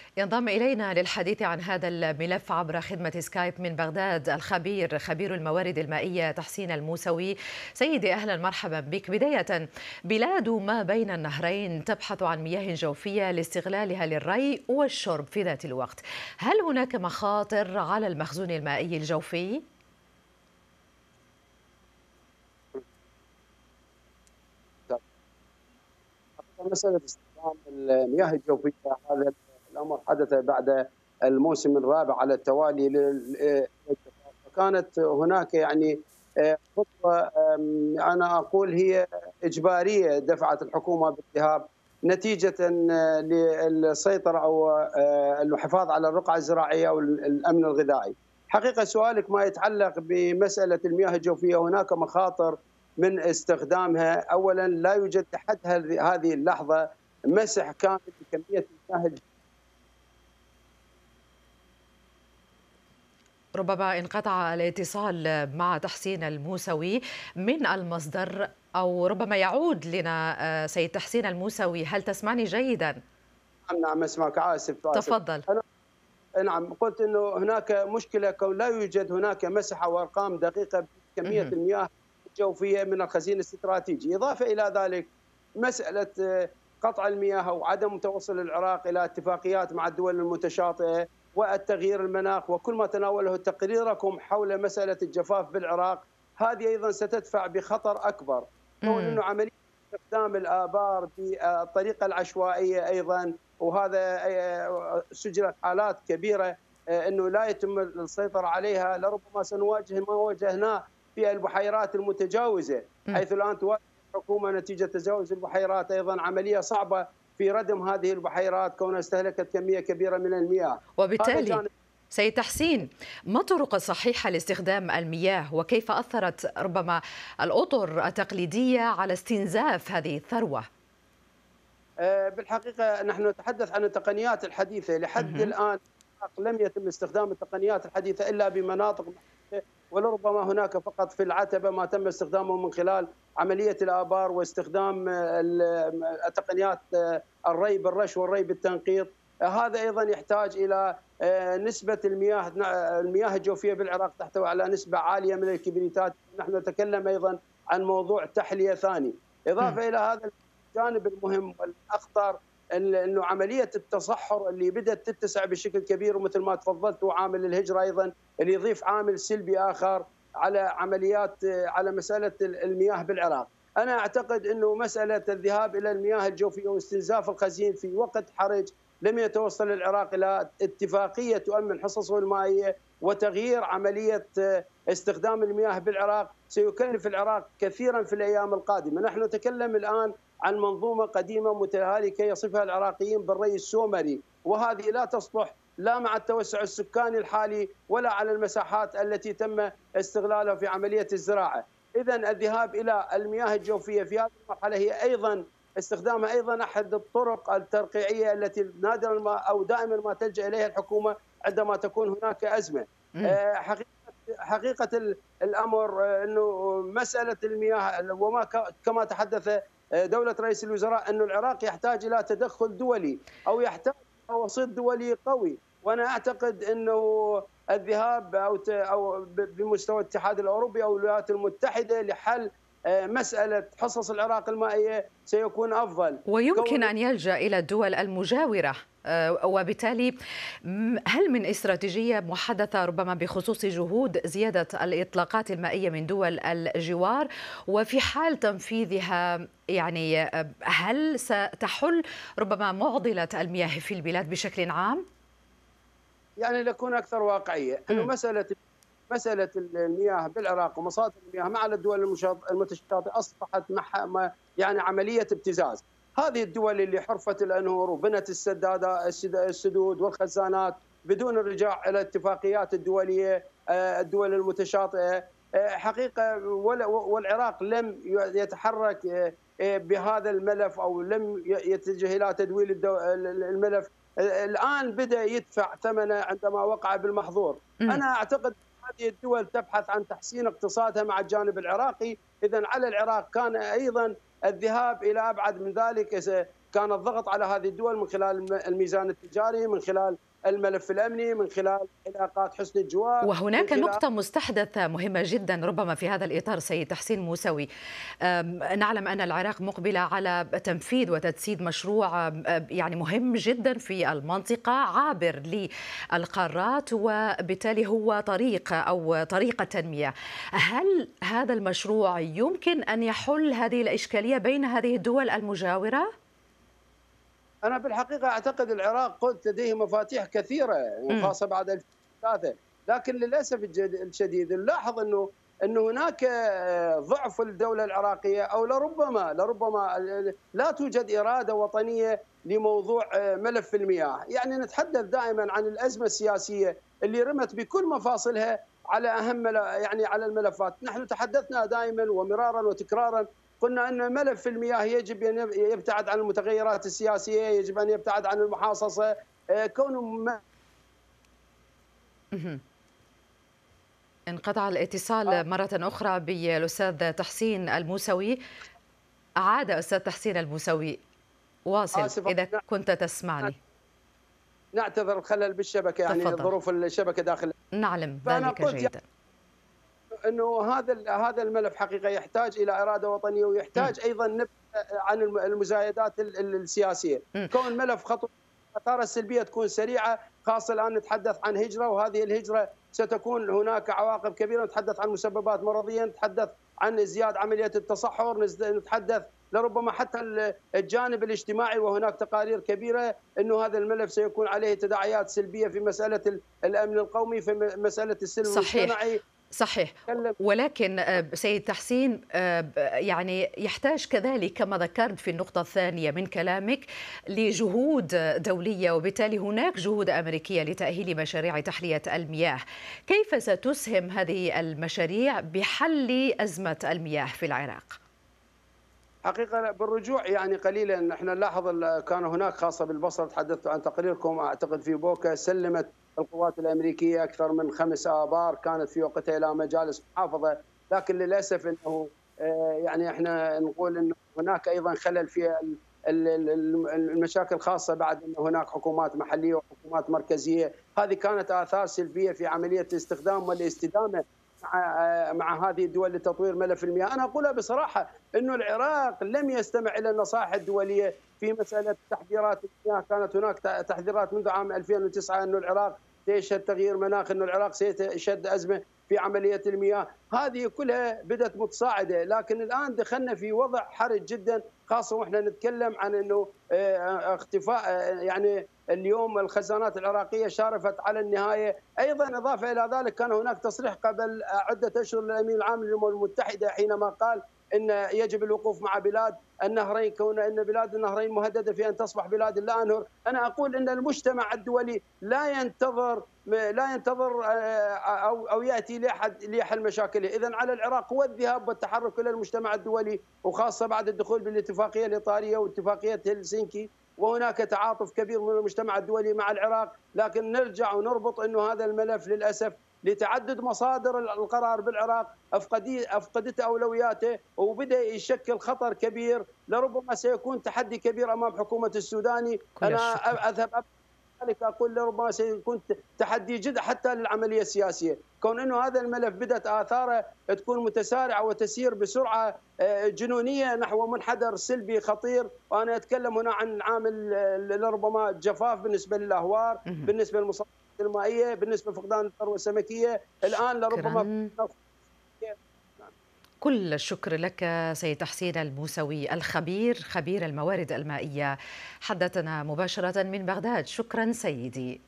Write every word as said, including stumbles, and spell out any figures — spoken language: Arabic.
ينضم إلينا للحديث عن هذا الملف عبر خدمة سكايب من بغداد الخبير خبير الموارد المائية تحسين الموسوي. سيدي أهلا مرحبا بك. بداية، بلاد ما بين النهرين تبحث عن مياه جوفية لاستغلالها للري والشرب في ذات الوقت. هل هناك مخاطر على المخزون المائي الجوفي؟ مسألة استخدام المياه الجوفية، هذا الأمر حدث بعد الموسم الرابع على التوالي لل- فكانت هناك يعني آه، خطوة، آم، أنا أقول هي إجبارية دفعت الحكومة بالذهاب نتيجة آه، للسيطرة أو آه، الحفاظ على الرقعة الزراعية والأمن الغذائي. حقيقة سؤالك ما يتعلق بمسألة المياه الجوفية، هناك مخاطر من استخدامها. اولا لا يوجد لحد هذه اللحظه مسح كامل لكميه المياه. ربما انقطع الاتصال مع تحسين الموسوي من المصدر، أو ربما يعود لنا آه، سيد تحسين الموسوي. هل تسمعني جيدا؟ نعم نعم اسمعك، اسف اسف. تفضل. انا نعم قلت انه هناك مشكله، كون لا يوجد هناك مسحه وارقام دقيقه بكميه مهم. المياه الجوفيه من الخزين الاستراتيجي. اضافه الى ذلك مساله آه، قطع المياه وعدم توصل العراق الى اتفاقيات مع الدول المتشاطئه والتغيير المناخ وكل ما تناوله تقريركم حول مساله الجفاف بالعراق، هذه ايضا ستدفع بخطر اكبر. كون مم. انه عمليه استخدام الابار بالطريقه العشوائيه ايضا، وهذا آه، سجلت حالات كبيره آه، انه لا يتم السيطره عليها، لربما سنواجه ما واجهناه في البحيرات المتجاوزه، مم. حيث الان تواجه الحكومه نتيجه تجاوز البحيرات ايضا عمليه صعبه في ردم هذه البحيرات كونها استهلكت كميه كبيره من المياه. هذا وبالتالي جانب. سيد تحسين، ما الطرق الصحيحة لاستخدام المياه، وكيف أثرت ربما الأطر التقليدية على استنزاف هذه الثروة؟ آه، بالحقيقه نحن نتحدث عن التقنيات الحديثه. لحد مهم. الان لم يتم استخدام التقنيات الحديثه الا بمناطق محدودة، ولربما هناك فقط في العتبه ما تم استخدامه من خلال عمليه الابار واستخدام آه، التقنيات آه، الري بالرش والري بالتنقيط. آه، هذا ايضا يحتاج الى آه، نسبه المياه المياه الجوفيه بالعراق تحتوي على نسبه عاليه من الكبريتات. نحن نتكلم ايضا عن موضوع تحليه ثاني. مم. اضافه الى هذا الجانب المهم والاخطر، انه عمليه التصحر اللي بدات تتسع بشكل كبير، ومثل ما تفضلت وعامل الهجره ايضا اللي يضيف عامل سلبي اخر على عمليات على مساله المياه بالعراق. انا اعتقد انه مساله الذهاب الى المياه الجوفيه واستنزاف الخزين في وقت حرج لم يتوصل العراق الى اتفاقيه تؤمن حصصه المائيه، وتغيير عمليه استخدام المياه بالعراق سيكلف العراق كثيرا في الايام القادمه. نحن نتكلم الان عن منظومه قديمه متهالكه يصفها العراقيين بالري السومري، وهذه لا تصلح لا مع التوسع السكاني الحالي ولا على المساحات التي تم استغلالها في عمليه الزراعه. اذا الذهاب الى المياه الجوفيه في هذه المرحله هي ايضا استخدامها ايضا احد الطرق الترقيعيه التي نادرا ما او دائما ما تلجا اليها الحكومه عندما تكون هناك ازمه. مم. حقيقه حقيقه الامر انه مساله المياه وما كما تحدث دولة رئيس الوزراء أن العراق يحتاج إلى تدخل دولي أو يحتاج إلى وسيط دولي قوي. وأنا أعتقد أنه الذهاب أو أو بمستوى الاتحاد الأوروبي أو الولايات المتحدة لحل مسألة حصص العراق المائية سيكون أفضل. ويمكن أن يلجأ إلى الدول المجاورة، آه، وبالتالي م- هل من استراتيجية محدثة ربما بخصوص جهود زيادة الإطلاقات المائية من دول الجوار؟ وفي حال تنفيذها يعني آه، هل ستحل ربما معضلة المياه في البلاد بشكل عام؟ يعني لنكون أكثر واقعية، أنه مم. مسألة مسألة المياه بالعراق ومصادر المياه مع الدول المتشاطئة أصبحت يعني عملية ابتزاز. هذه الدول اللي حرفت الأنهر وبنت السدادة السدود والخزانات بدون الرجوع إلى الاتفاقيات الدولية الدول المتشاطئة، حقيقة والعراق لم يتحرك بهذا الملف أو لم يتجه إلى تدويل الملف، الآن بدأ يدفع ثمنه عندما وقع بالمحظور. مم. أنا أعتقد هذه الدول تبحث عن تحسين اقتصادها مع الجانب العراقي، إذا على العراق كان أيضا الذهاب إلى أبعد من ذلك كان الضغط على هذه الدول من خلال الميزان التجاري، من خلال الملف الامني، من خلال علاقات حسن الجوار، من وهناك خلال نقطة مستحدثة مهمة جدا ربما في هذا الإطار سيد تحسين موسوي. نعلم أن العراق مقبلة على تنفيذ وتجسيد مشروع يعني مهم جدا في المنطقة عابر للقارات، وبالتالي هو طريق أو طريقة تنمية. هل هذا المشروع يمكن أن يحل هذه الإشكالية بين هذه الدول المجاورة؟ أنا بالحقيقة أعتقد العراق قلت لديه مفاتيح كثيرة وخاصة بعد ألفين وثلاثة، لكن للأسف الشديد نلاحظ أنه أنه هناك ضعف الدولة العراقية، أو لربما لربما لا توجد إرادة وطنية لموضوع ملف المياه. يعني نتحدث دائما عن الأزمة السياسية اللي رمت بكل مفاصلها على أهم يعني على الملفات. نحن تحدثنا دائما ومرارا وتكرارا، قلنا أن ملف المياه يجب أن يبتعد عن المتغيرات السياسية، يجب أن يبتعد عن المحاصصة. كونه انقطع الاتصال مرة أخرى بالأستاذ تحسين الموسوي. عاد أستاذ تحسين الموسوي، واصل إذا كنت تسمعني. نعتذر الخلل بالشبكة، يعني تفضل. ظروف الشبكة داخل. نعلم ذلك جيدا. انه هذا هذا الملف حقيقه يحتاج الى اراده وطنيه، ويحتاج م. ايضا نبعد عن المزايدات السياسيه. م. كون ملف خطوه الاثار السلبيه تكون سريعه، خاصه الان نتحدث عن هجره، وهذه الهجره ستكون هناك عواقب كبيره. نتحدث عن مسببات مرضيه، نتحدث عن ازدياد عمليه التصحر، نتحدث لربما حتى الجانب الاجتماعي، وهناك تقارير كبيره انه هذا الملف سيكون عليه تداعيات سلبيه في مساله الامن القومي، في مساله السلم المجتمعي. صحيح، ولكن سيد تحسين يعني يحتاج كذلك كما ذكرت في النقطة الثانية من كلامك لجهود دولية، وبالتالي هناك جهود أمريكية لتأهيل مشاريع تحلية المياه. كيف ستسهم هذه المشاريع بحل أزمة المياه في العراق؟ حقيقة بالرجوع يعني قليلا نحن نلاحظ كان هناك خاصة بالبصرة، تحدثت عن تقريركم أعتقد في بوكا، سلمت القوات الأمريكية أكثر من خمس آبار كانت في وقتها إلى مجالس محافظة، لكن للأسف أنه يعني احنا نقول أنه هناك أيضا خلل في المشاكل الخاصة بعد أن هناك حكومات محلية وحكومات مركزية. هذه كانت آثار سلبية في عملية الاستخدام والاستدامة مع مع هذه الدول لتطوير ملف المياه. انا اقولها بصراحه انه العراق لم يستمع الى النصائح الدوليه في مساله تحذيرات المياه. كانت هناك تحذيرات منذ عام ألفين وتسعة انه العراق سيشهد تغيير مناخ، انه العراق سيشهد ازمه في عمليه المياه. هذه كلها بدات متصاعده، لكن الان دخلنا في وضع حرج جدا، خاصه واحنا نتكلم عن انه اختفاء يعني اليوم الخزانات العراقيه شارفت على النهايه. ايضا اضافه الى ذلك كان هناك تصريح قبل عده اشهر للامين العام للامم المتحده حينما قال ان يجب الوقوف مع بلاد النهرين، كون ان بلاد النهرين مهدده في ان تصبح بلاد لا انهر. انا اقول ان المجتمع الدولي لا ينتظر لا ينتظر او او ياتي لاحد لحل مشاكله. اذا على العراق هو الذهاب والتحرك الى المجتمع الدولي، وخاصه بعد الدخول بالاتفاقيه الاطاريه واتفاقيه هلسنكي، وهناك تعاطف كبير من المجتمع الدولي مع العراق. لكن نرجع ونربط انه هذا الملف للاسف لتعدد مصادر القرار بالعراق افقدت اولوياته، وبدا يشكل خطر كبير، لربما سيكون تحدي كبير امام حكومه السوداني. انا اذهب ذلك اقول لربما سيكون تحدي جدا حتى للعمليه السياسيه، كون انه هذا الملف بدات اثاره تكون متسارعه وتسير بسرعه جنونيه نحو منحدر سلبي خطير. وانا اتكلم هنا عن عامل لربما جفاف بالنسبه للاهوار، بالنسبه للمصادر المائيه، بالنسبه لفقدان الثروه السمكيه، الان لربما. كل الشكر لك سيد تحسين الموسوي الخبير خبير الموارد المائية، حدثنا مباشرة من بغداد. شكرا سيدي.